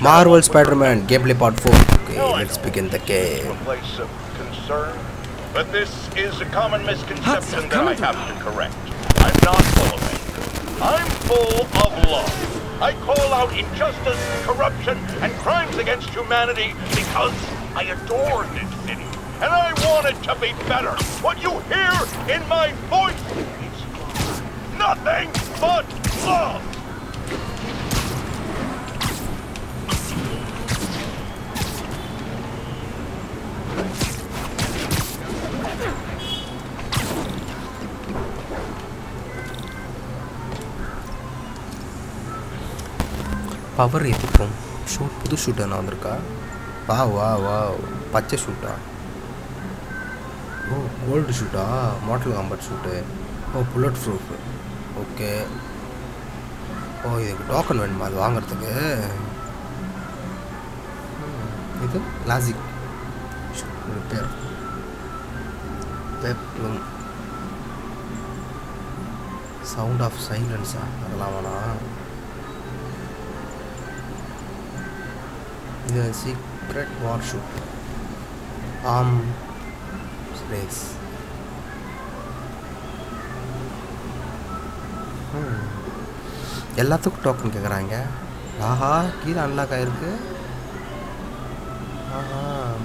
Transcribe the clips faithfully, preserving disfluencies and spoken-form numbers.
Marvel Spider-Man gameplay part four. Okay, let's begin the game. A place of concern, but this is a common misconception that I have to correct. I'm not full of anger. I'm full of love. I call out injustice, corruption, and crimes against humanity because I adore this city, and I want it to be better. What you hear in my voice is nothing but love. Power இருக்கும் suit புது suit என்ன வந்திருக்கா வா வா வா பச்சை ஷூட்டா oh gold ஷூட்டா model combat suit oh bullet proof okay oh இதுக்கு டோக்கன் வேணுமா அது வாங்குறதுக்கு இது லாஜிக் ரிப்பேர் வெப்ளூம் சவுண்ட் ஆஃப் சைலன்ஸா அதெல்லாம் வேணாம் The secret war shoot arm race hmm எல்லாத்துக்கும் டோக்கன் கேக்குறாங்க ஆஹா கீழ அன்லாக் ஆயிருக்கு ஆஹா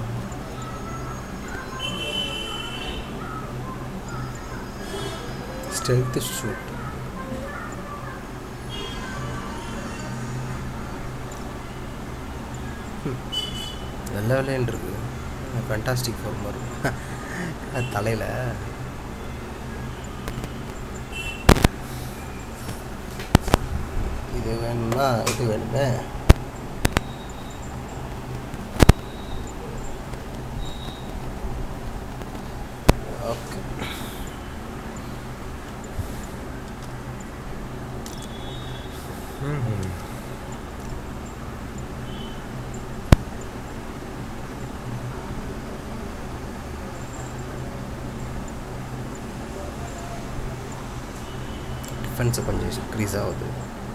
stealth shoot நல்ல வேலைன்னு இருக்கு ஃபேண்டாஸ்டிக் ஃபோர் மாதிரி தலையில் இது வேணும்னா இது வேணுமே ஓகே ம் டிஃபென்ஸை கொஞ்சம் இன்க்ரீஸ் ஆகுது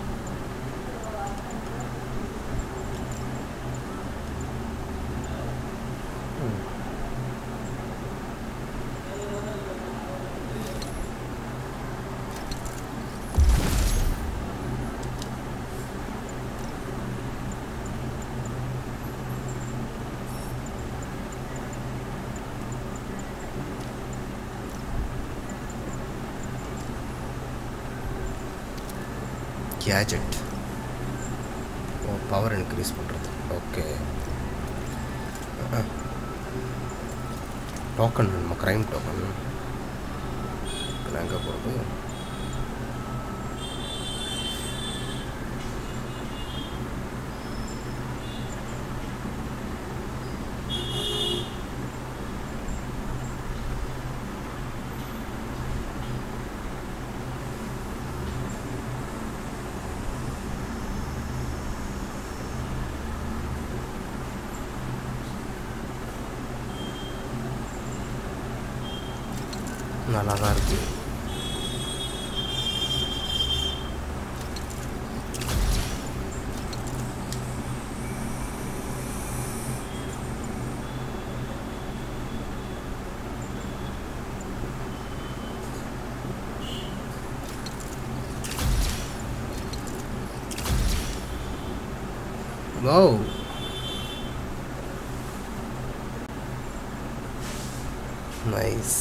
gadget oh power increase பண்றது ஓகே டோக்கன் நம்ம கிரைம் டோக்கன் எங்க போறது நல்லா தான் இருக்கு Wow. Nice.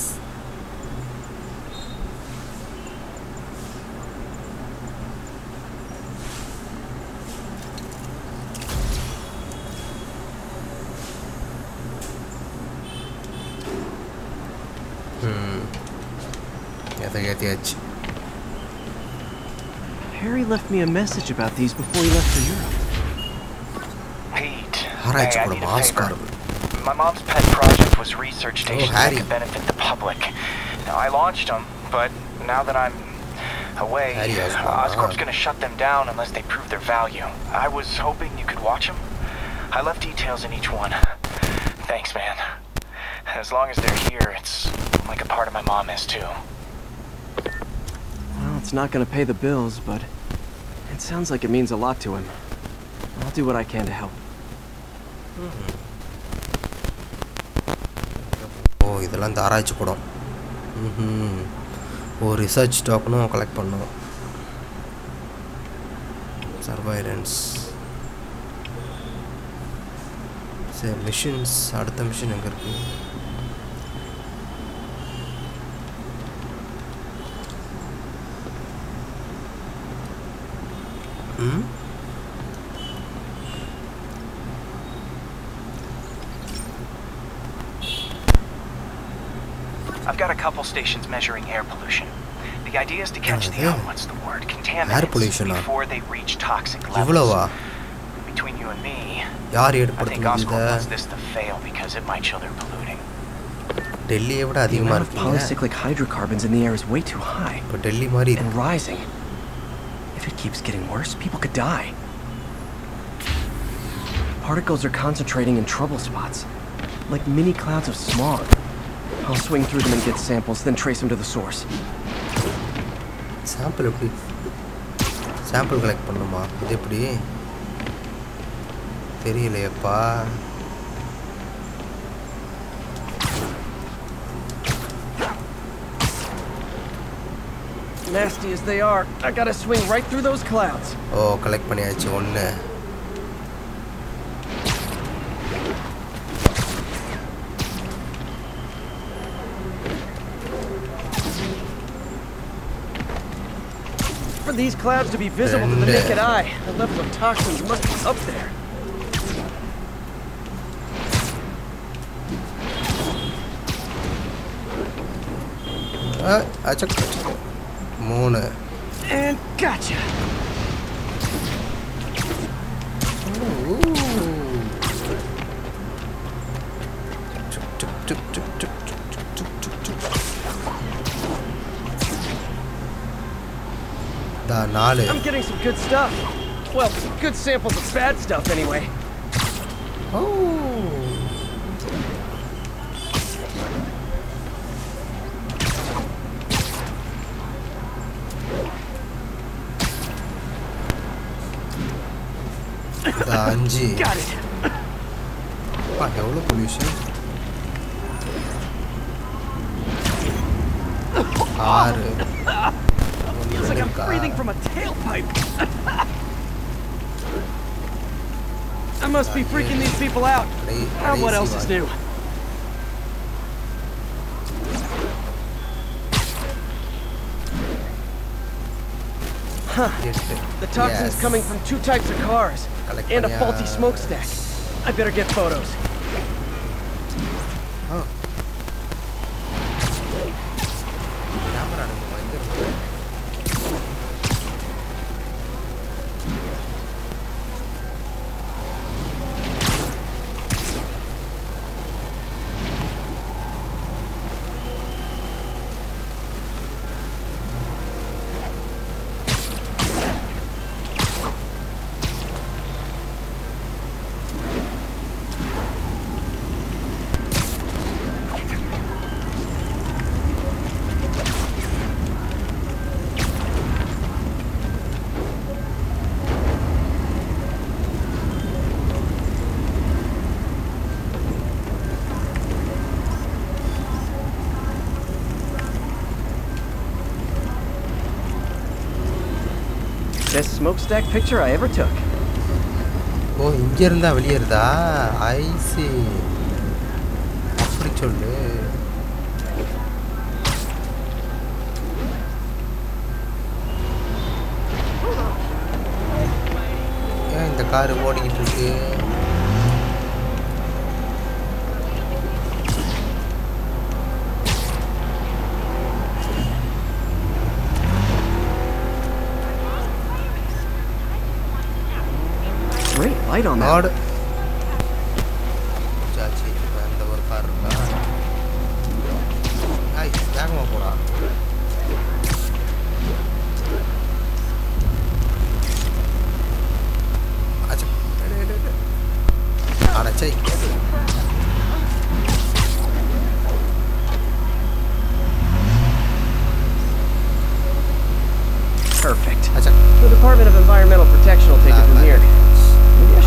Harry left me a message about these before he left for Europe. Pete, hey, I need a favor. My mom's pet project was research stations oh, that could benefit the public. Now, I launched them, but now that I'm away, Oscorp's gonna shut them down unless they prove their value. I was hoping you could watch them. I left details in each one. Thanks, man. As long as they're here, it's like a part of my mom is too. Well, it's not gonna pay the bills, but it sounds like it means a lot to him. I'll do what I can to help. ஓ இதெல்லாம் இந்த ஆராய்ச்சி கூடம். ம் oh research டோக்கனும் collect பண்ணோம். Surveillance சரி machines. அடுத்த machine எங்கே இருக்கு? ம் I've got a couple stations measuring air pollution. The idea is to catch the uh, what's the word contaminants air pollution before they reach toxic levels. இவ்வளவா? Between you and me, யார் I think ஏற்படுத்துனது Osborn இத? wants this to fail because it might show they're polluting. டெல்லியை விட The அதிகமா amount of இருக்குங்க. polycyclic hydrocarbons in the air is way too high. இப்போ டெல்லி மாதிரி And இருக்கு. rising. If it keeps getting worse, people could die. Particles are concentrating in trouble spots, like mini clouds of smog. I'll swing through them and get samples, then trace them to the source. Sample எப்படி? Sample collect பண்ணுமா? இது எப்படி? தெரியலையப்பா. Nasty as they are, I gotta swing right through those clouds. Oh collect பண்ணியாச்சு ஒன்று. For these clouds to be visible to the naked eye, the level of toxins must be up there. Ah, acak. மூணு. And gotcha. Da நாலு. I'm getting some good stuff. Well, good samples of bad stuff anyway. Oh. Da அஞ்சு. Got it. பா எவ்வளவு pollution. ஆறு. Feels like I'm breathing from a tailpipe. I must be freaking these people out. Now what else is new? Huh. The toxin's Yes. coming from two types of cars Collect and a money, faulty uh, smokestack. I better get photos. Oh. Camera Best smokestack picture I ever took. ஓ இங்க இருந்தா வெளியேறதா? ஐ C. அப்படி சொல்லு. ஏன் இந்த car ஓடிக்கிட்டு இருக்கு? Great light on that. நாடு. சாச்சி அந்த ஒரு கார் இருக்கா? ஐ வேகமா போடா. அச்சா. அடச்சை. Perfect. Acha. The Department of Environmental Protection will take it from here. Maybe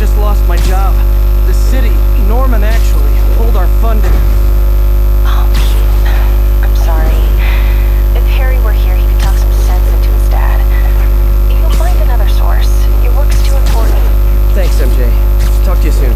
just lost my job. The city, Norman actually, pulled our funding. Oh, Pete. I'm sorry. If Harry were here, he could talk some sense into his dad. You'll find another source. Your work's too important. Thanks, M J. Talk to you soon.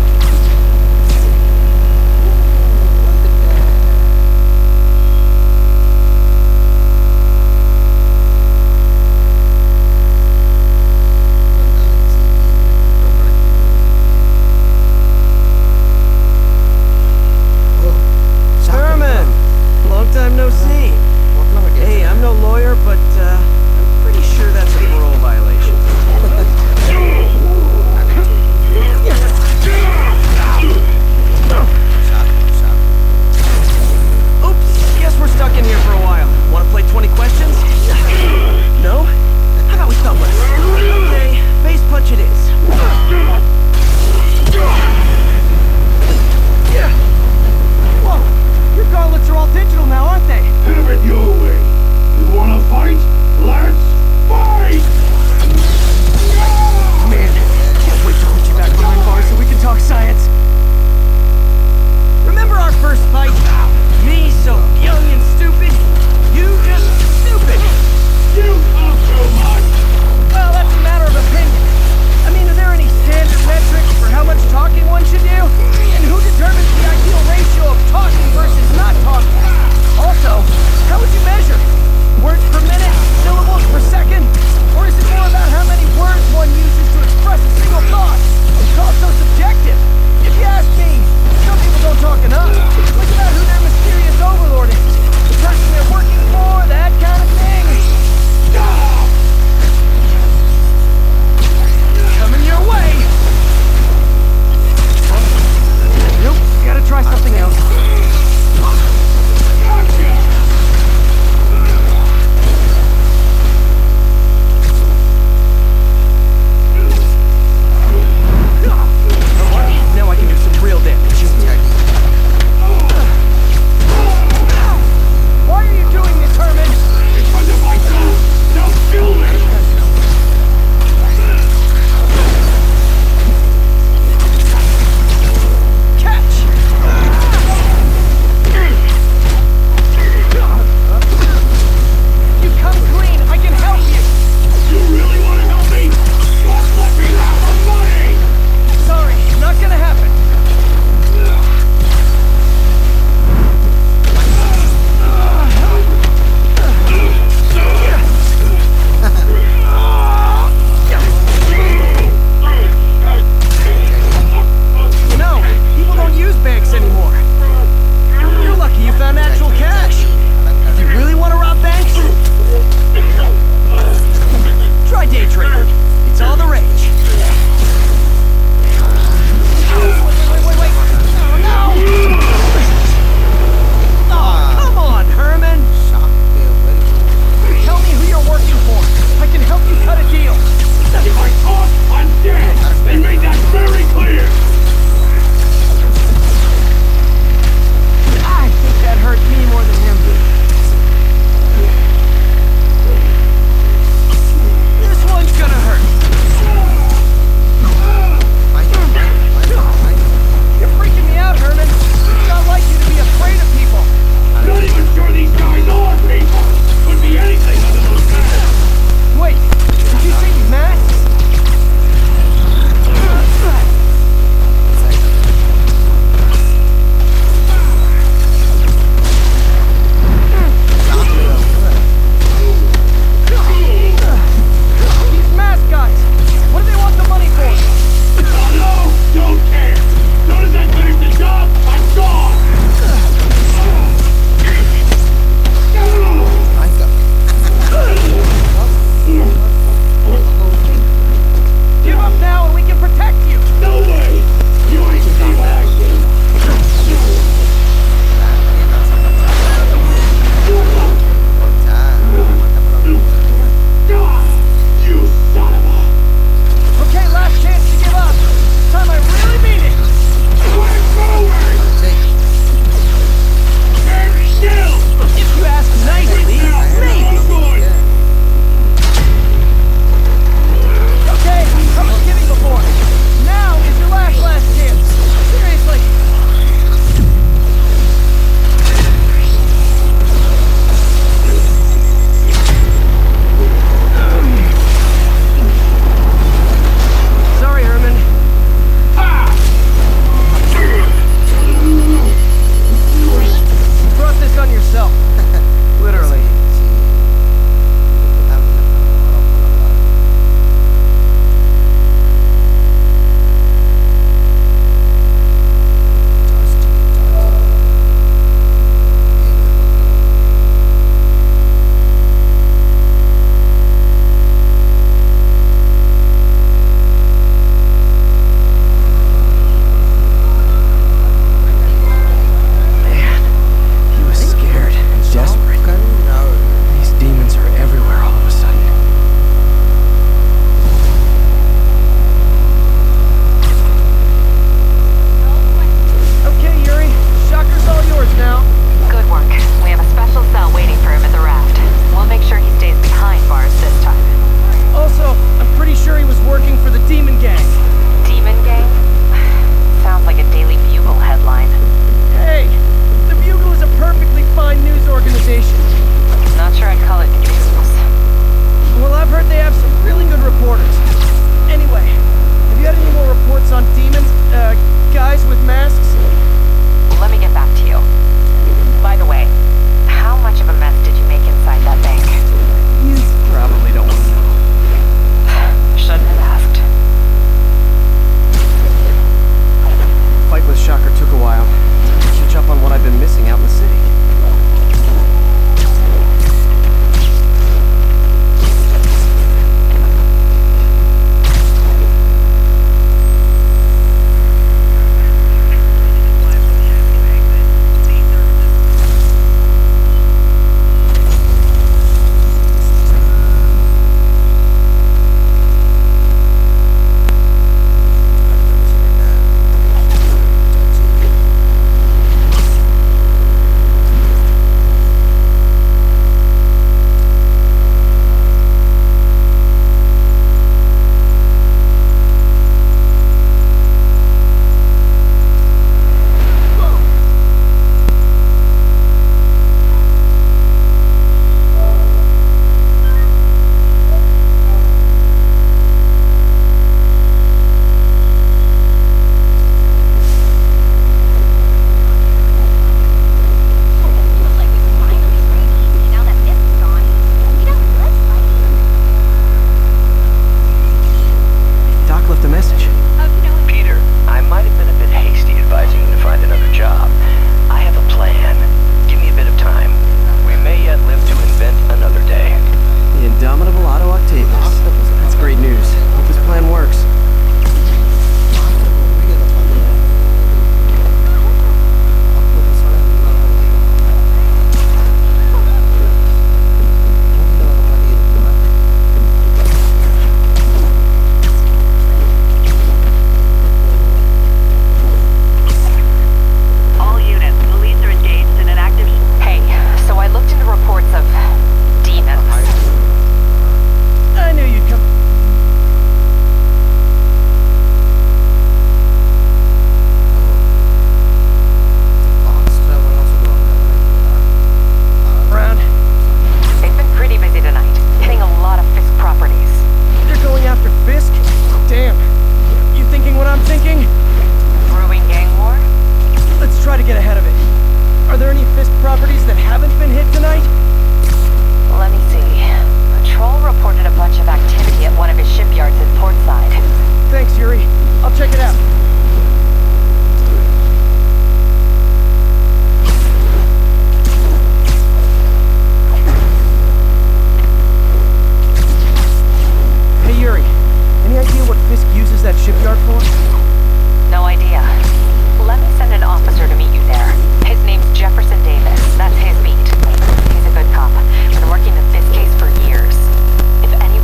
shipyard for? No idea. Let me send an officer to meet you there. His name's Jefferson Davis. That's his beat. He's a good cop. Been working the Fisk case for years. If any...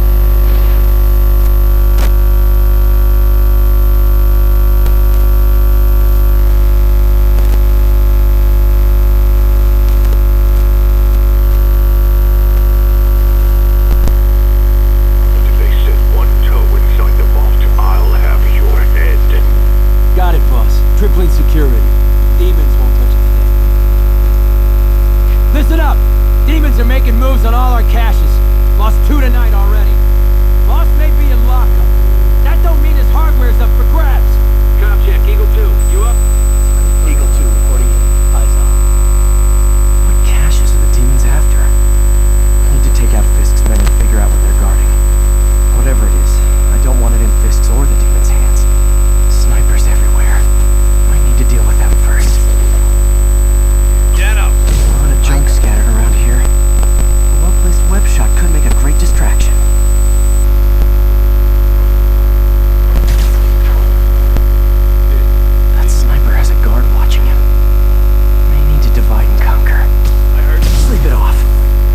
Tripling security. Demons won't touch it today. Listen up! Demons are making moves on all our caches. Lost two tonight already. Boss may be in lockup. That don't mean his hardware's up for grabs. Com check, Eagle two. You up? Eagle two, reporting in. Eyes on. What caches are the demons after? I need to take out Fisk's men and figure out what they're guarding. Whatever it is, I don't want it in Fisk's or the demons' hands. Snipers everywhere. To deal with them first. Get up! A lot of junk scattered around here. A well-placed web shot could make a great distraction. That sniper has a guard watching him. May need to divide and conquer. I heard you. Sleep it off.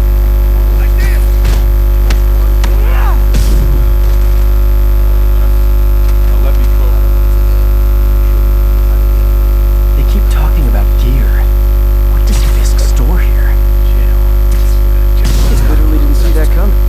Talking about gear. What does Fisk store here? Jail. I literally didn't see that coming.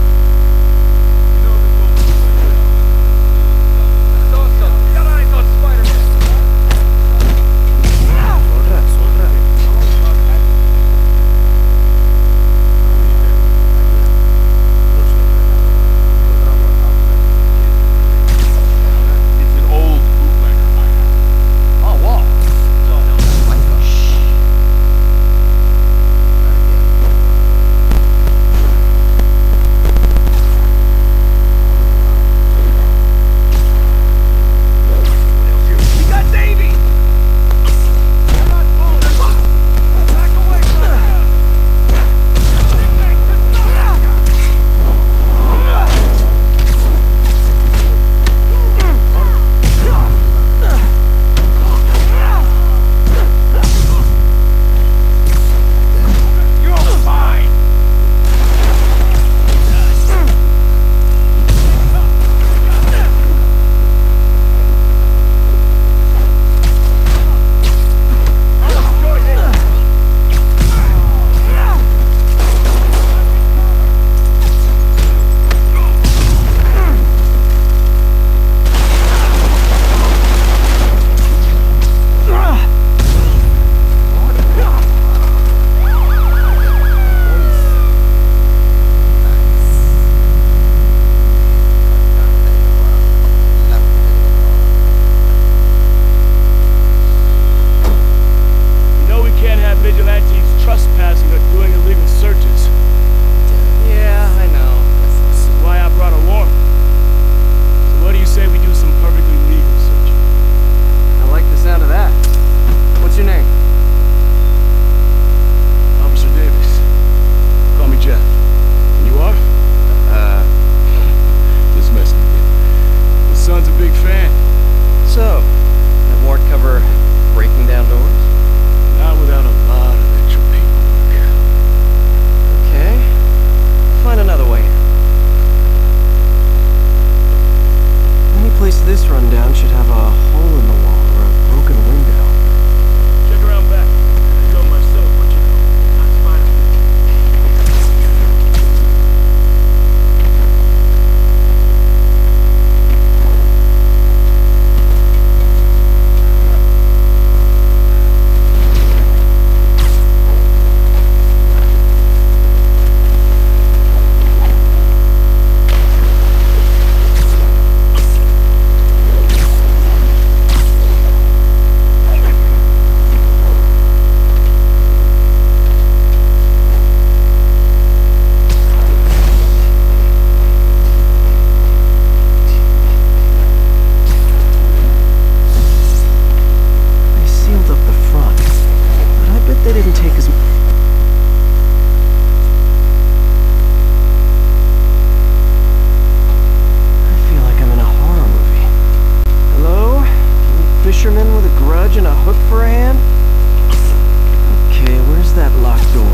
fisherman with a grudge and a hook for a hand? Okay, where's that locked door?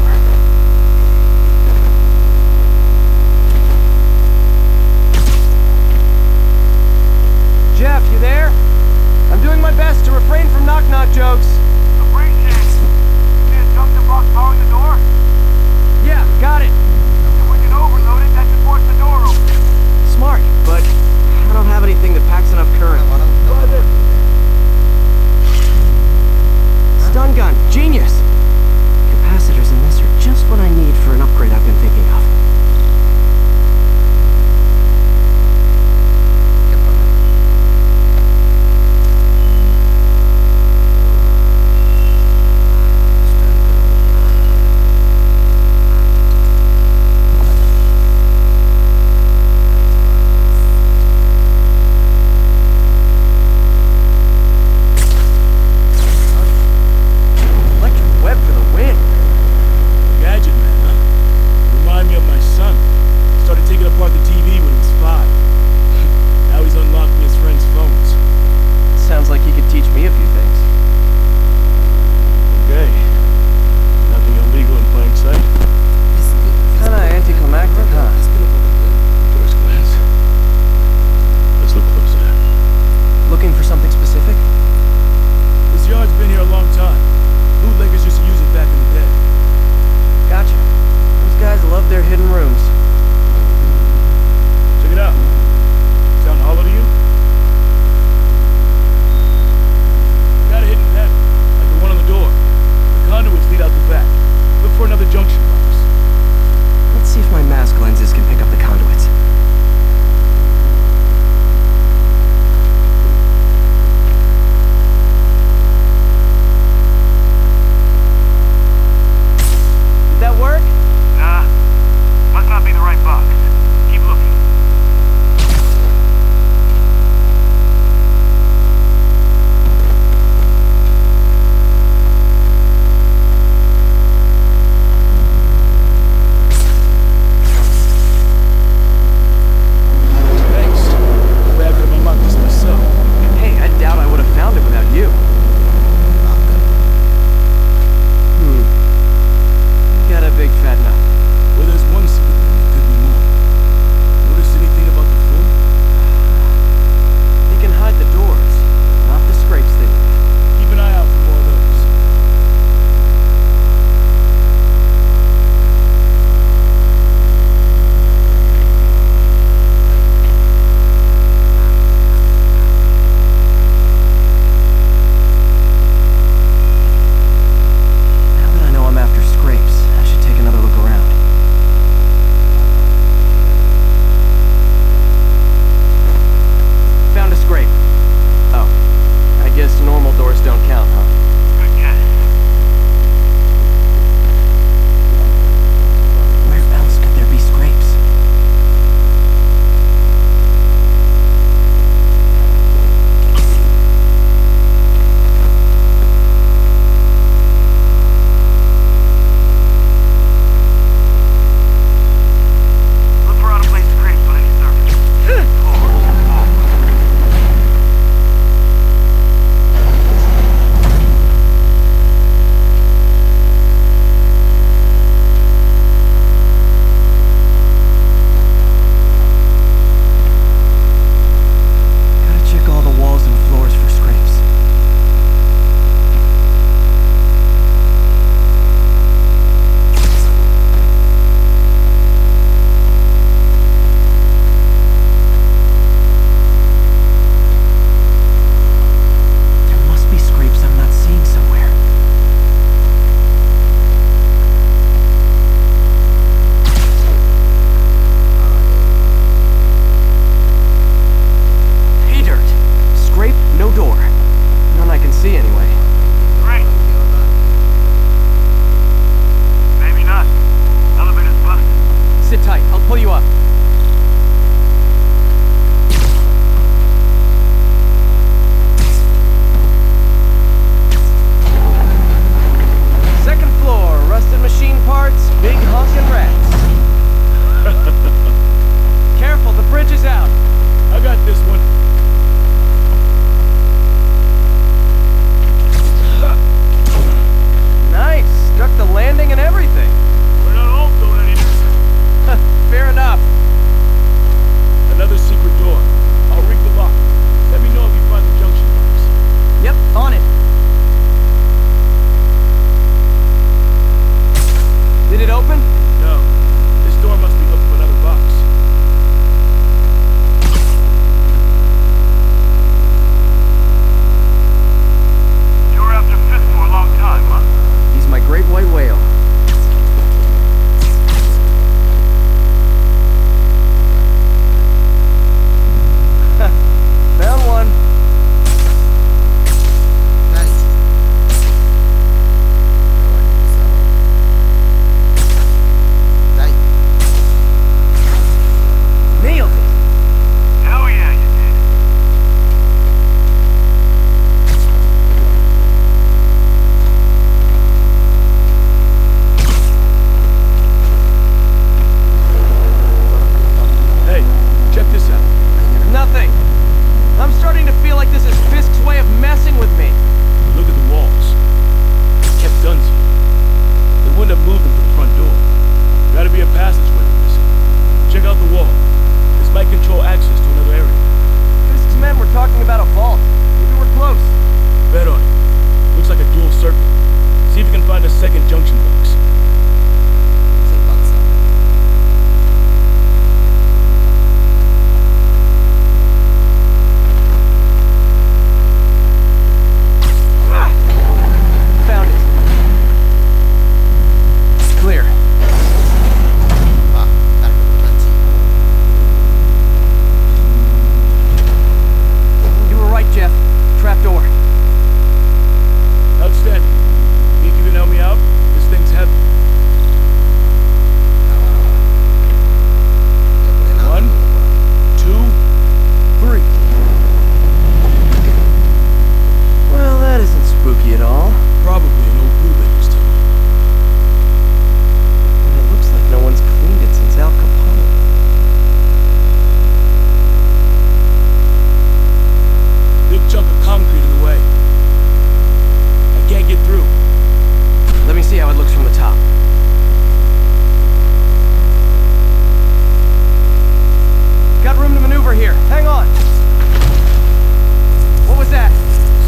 Jeff, you there? I'm doing my best to refrain from knock-knock jokes. Appreciate it. See a junction box powering the door? Yeah, got it. If we can overload it, that should force the door open. Smart, but I don't have anything that packs enough current. Stun gun, genius! Capacitors in this are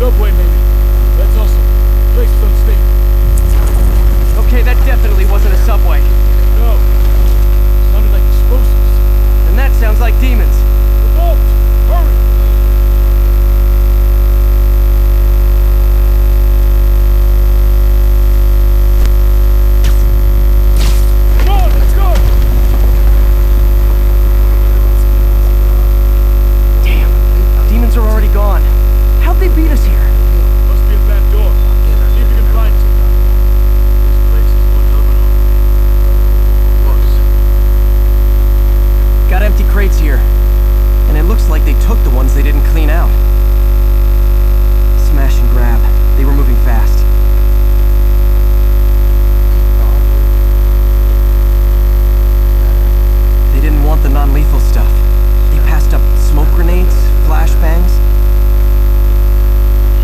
Subway, maybe. That's also places unstable. Okay, that definitely wasn't a subway. No. Sounded like explosives. And that sounds like demons. The vault! Hurry! Come on, let's go! Damn, demons are already gone. How'd they beat us here? Must be a back door. See if you can find it. This place is one hell of an office. Got empty crates here. And it looks like they took the ones they didn't clean out. Smash and grab. They were moving fast. They didn't want the non-lethal stuff. They passed up smoke grenades, flashbangs.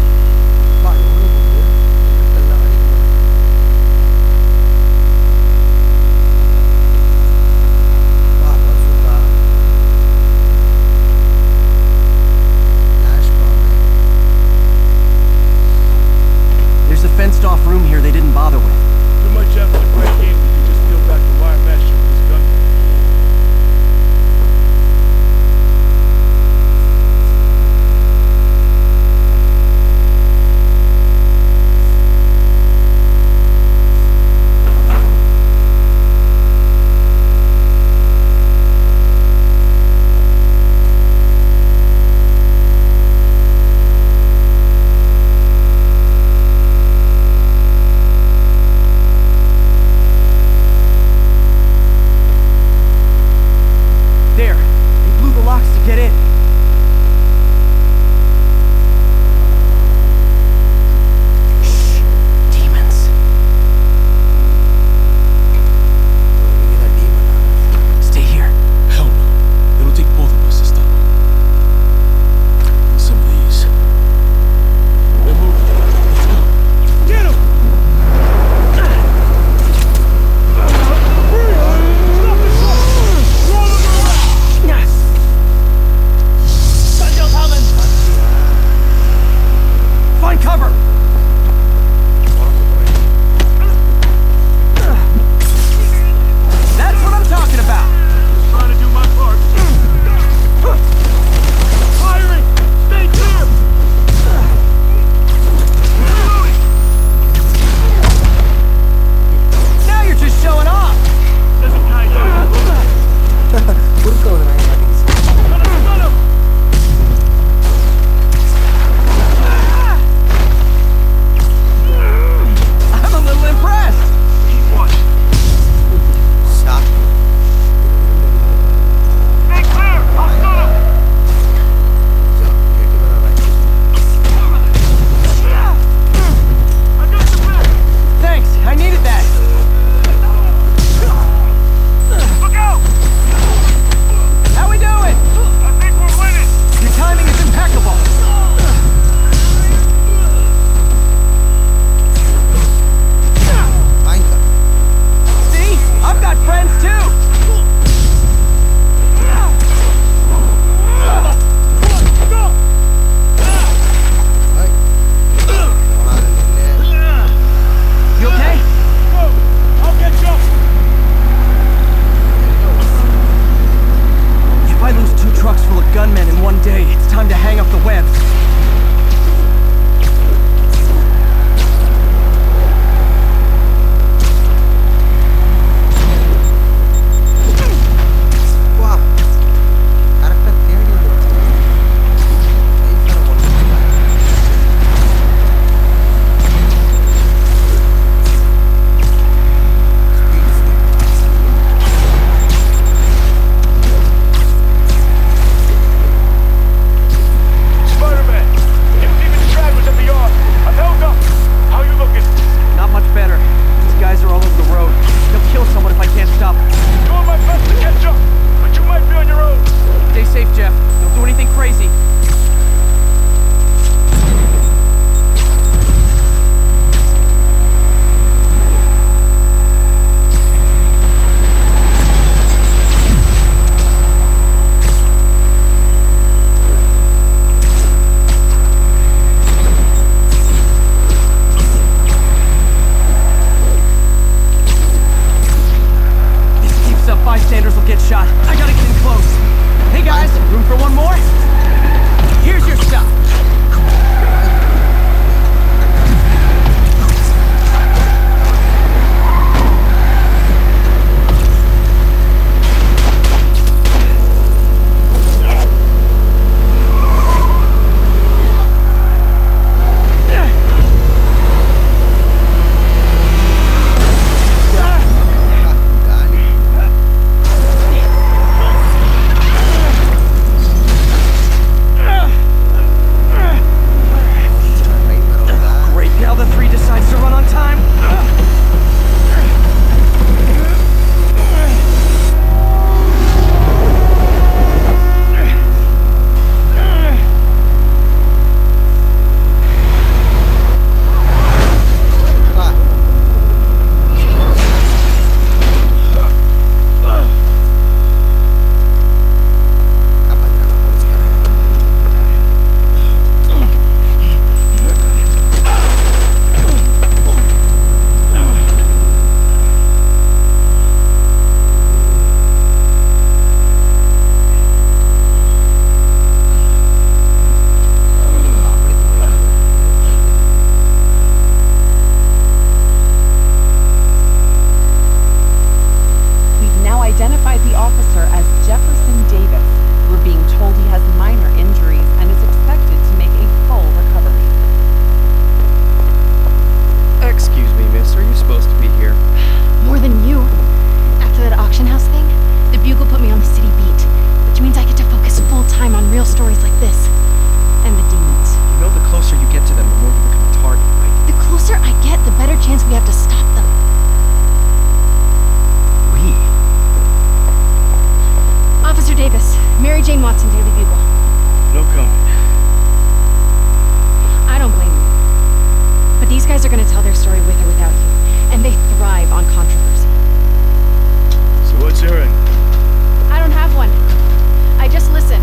guys are gonna tell their story with or without you, and they thrive on controversy. So what's your angle? I don't have one. I just listen.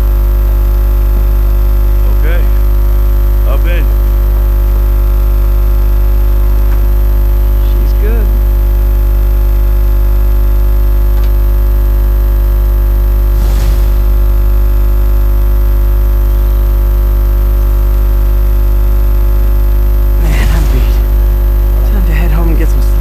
Okay. Up in. She's good. Man, I'm beat. Time to head home and get some sleep.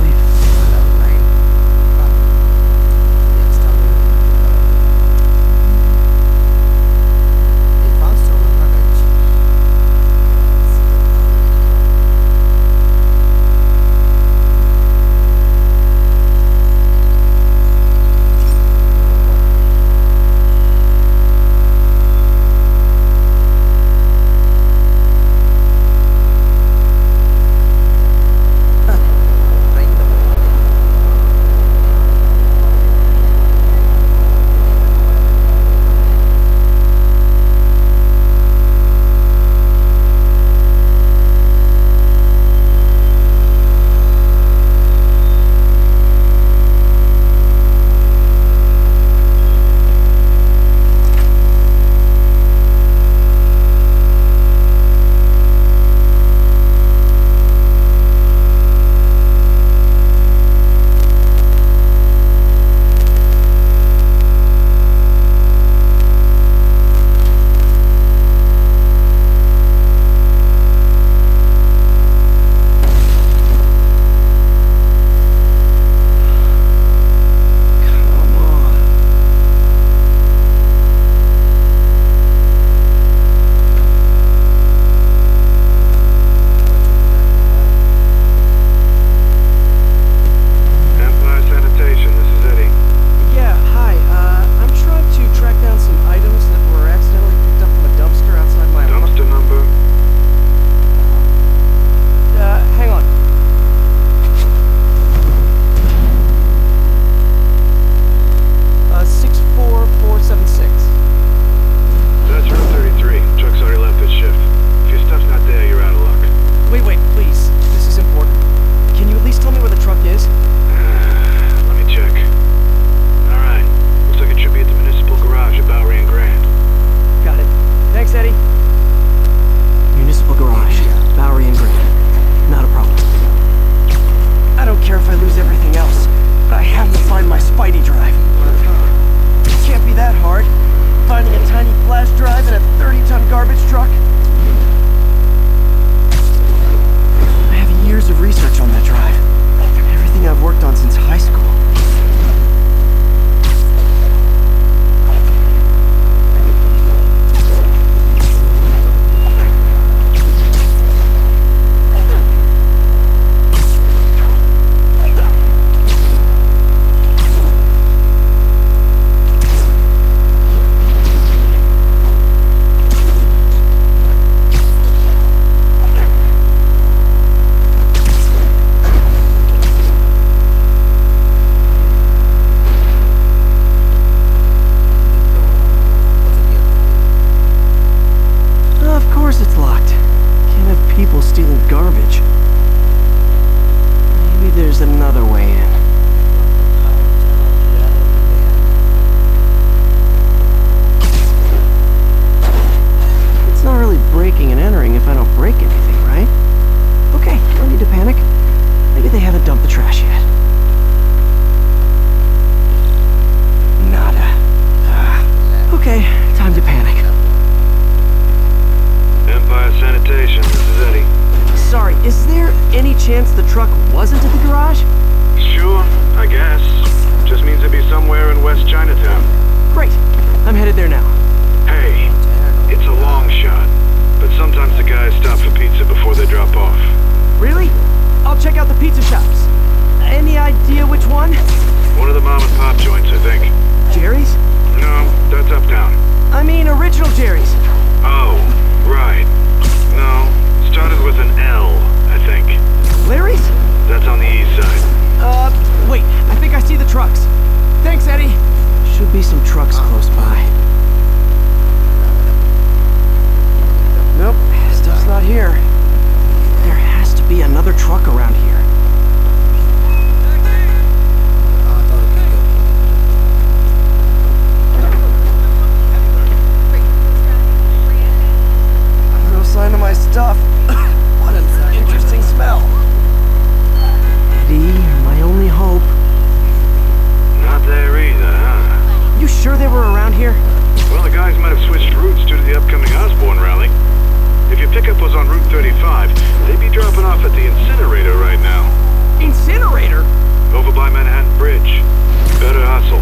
Nope, stuff's not here. There has to be another truck around here. No sign of my stuff. What an interesting smell. Eddie, you're my only hope. Not there either, huh? You sure they were around here? Well, the guys might have switched routes due to the upcoming Osborn rally. If your pickup was on Route thirty-five, they'd be dropping off at the Incinerator right now. Incinerator? Over by Manhattan Bridge. Better hustle.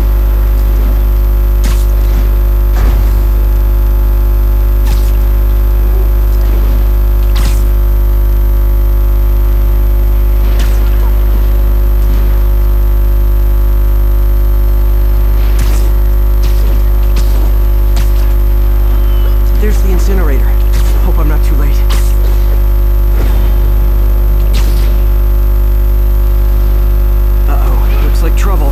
There's the incinerator. Hope I'm not too late. Uh-oh, looks like trouble.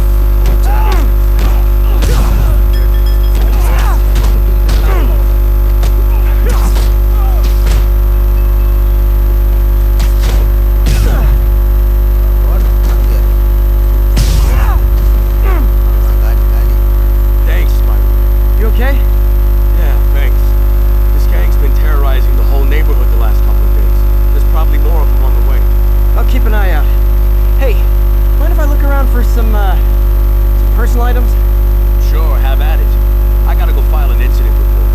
Thanks, Spider. You okay? Yeah, thanks. This gang's been terrorizing the whole neighborhood the last couple of days. There's probably more of them on the way. I'll keep an eye out. Hey, mind if I look around for some, uh, some personal items? Sure, have at it. I gotta go file an incident report.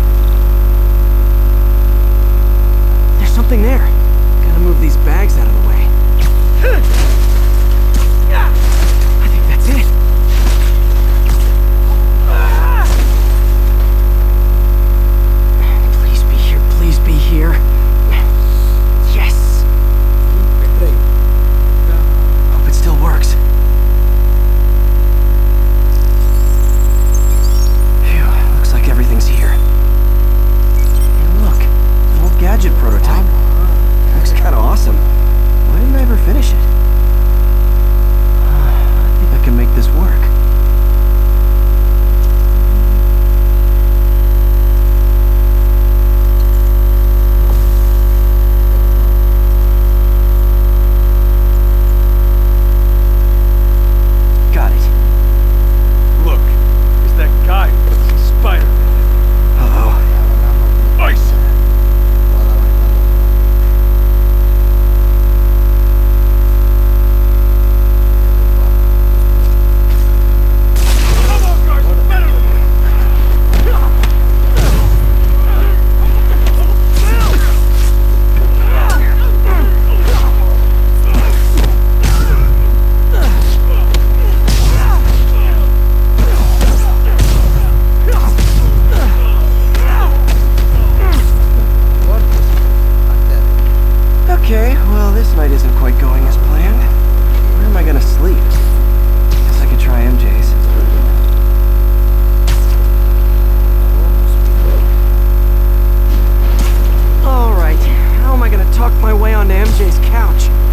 There's something there. Gotta move these bags out of the way. I think that's it. Please be here, please be here. Yes! Hope it still works. Phew, looks like everything's here. And look, an old gadget prototype. Looks kinda awesome. Why didn't I ever finish it? I think I can make this work. Got it. Look, it's that guy, Spider. Uh-oh. Ice! Okay, well, this night isn't quite going as planned. Where am I gonna sleep? Guess I could try M J's. Alright, how am I gonna talk my way onto M J's couch?